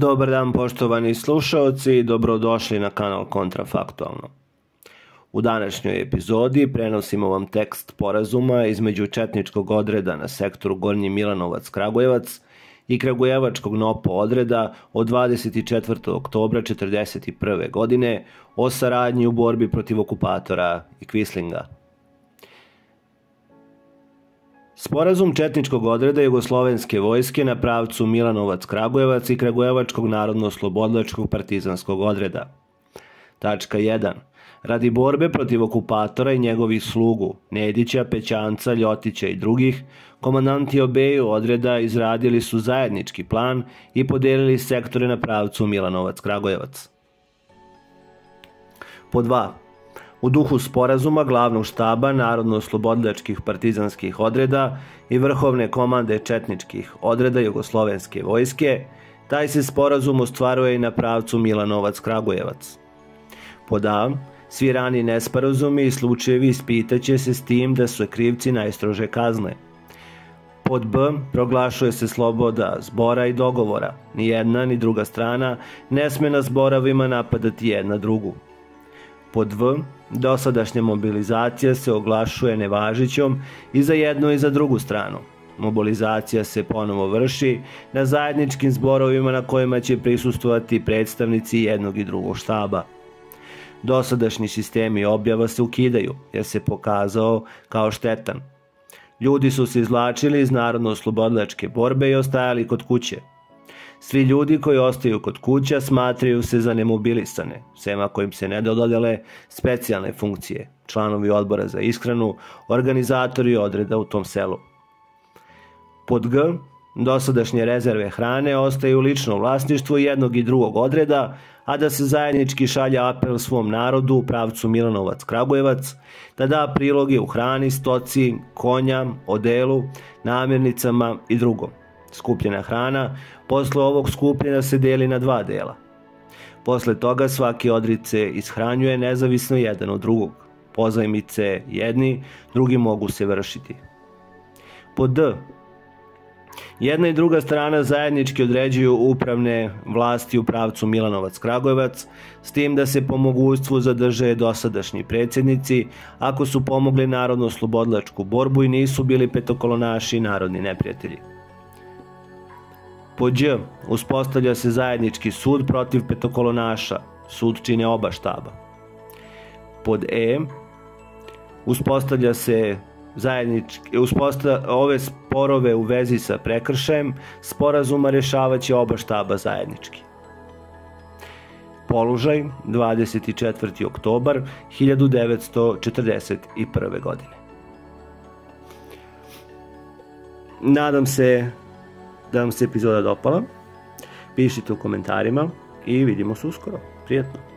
Dobar dan poštovani slušaoci, dobrodošli na kanal Kontrafaktualno. U današnjoj epizodi prenosimo vam tekst sporazuma između četničkog odreda na sektoru Gornji Milanovac-Kragujevac i kragujevačkog NOPO odreda od 24. oktobra 1941. godine o saradnji u borbi protiv okupatora i Kvislinga. Sporazum četničkog odreda Jugoslovenske vojske na pravcu Milanovac-Kragujevac i Kragujevačkog narodno-oslobodilačkog partizanskog odreda. Tačka 1. Radi borbe protiv okupatora i njegovih slugu, Nedića, Pećanca, Ljotića i drugih, komandanti obeju odreda izradili su zajednički plan i podelili sektore na pravcu Milanovac-Kragujevac. Pod 2. U duhu sporazuma glavnog štaba narodno-oslobodilačkih partizanskih odreda i vrhovne komande četničkih odreda Jugoslovenske vojske, taj se sporazum ostvaruje i na pravcu Milanovac-Kragujevac. Pod A. Svi rani nesporazumi i slučajevi ispitaće se s tim da su krivci najstrože kazne. Pod B. Proglašuje se sloboda zbora i dogovora. Ni jedna ni druga strana ne sme na zborovima napadati jedna drugu. Pod V. Dosadašnja mobilizacija se oglašuje nevažićom i za jednu i za drugu stranu. Mobilizacija se ponovo vrši na zajedničkim zborovima na kojima će prisustvovati predstavnici jednog i drugog štaba. Dosadašnji sistemi objava se ukidaju jer se pokazao kao štetan. Ljudi su se izvlačili iz narodno-oslobodilačke borbe i ostajali kod kuće. Svi ljudi koji ostaju kod kuća smatraju se za nemobilisane, sem ako im se ne dodele specijalne funkcije, članovi odbora za ishranu, organizatori odreda u tom selu. Pod G. Dosadašnje rezerve hrane ostaju u ličnom vlasništvu jednog i drugog odreda, a da se zajednički šalje apel svom narodu u pravcu Milanovac-Kragujevac, da da priloge u hrani, stoci, konja, odelu, namirnicama i drugom. Skupljena hrana posle ovog skupljena se deli na dva dela. Posle toga svaki odred se ishranjuje nezavisno jedan od drugog. Pozajmice jedni, drugi mogu se vršiti. Pod D. Jedna i druga strana zajednički određuju upravne vlasti u pravcu Milanovac-Kragujevac, s tim da se po mogućstvu zadrže dosadašnji predsjednici ako su pomogli narodno-oslobodilačku borbu i nisu bili petokolonaši i narodni neprijatelji. Pod Đ. Uspostavlja se zajednički sud protiv petokolonaša. Sud čine oba štaba. Pod E. Uspostavlja se ove sporove u vezi sa prekršajem sporazuma rešavaće oba štaba zajednički. Položaj 24. oktobar 1941. godine. Nadam se da vam se epizoda dopala. Pišite u komentarima i vidimo se uskoro. Prijetno!